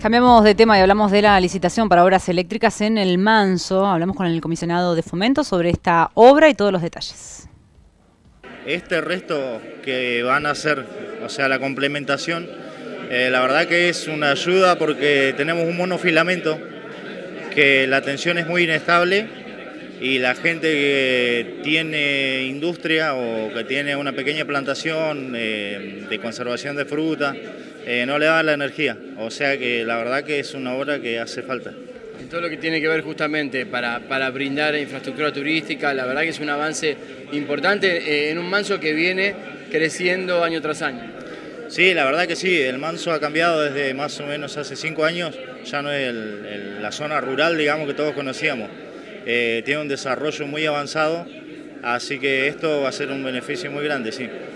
Cambiamos de tema y hablamos de la licitación para obras eléctricas en El Manso. Hablamos con el comisionado de Fomento sobre esta obra y todos los detalles. Este resto que van a hacer, o sea, la complementación, la verdad que es una ayuda porque tenemos un monofilamento que la tensión es muy inestable y la gente que tiene industria o que tiene una pequeña plantación de conservación de fruta, no le da la energía, o sea que la verdad que es una obra que hace falta. En todo lo que tiene que ver justamente para brindar infraestructura turística, la verdad que es un avance importante en un Manso que viene creciendo año tras año. Sí, la verdad que sí, el Manso ha cambiado desde más o menos hace 5 años, ya no es la zona rural, digamos, que todos conocíamos. Tiene un desarrollo muy avanzado, así que esto va a ser un beneficio muy grande, sí.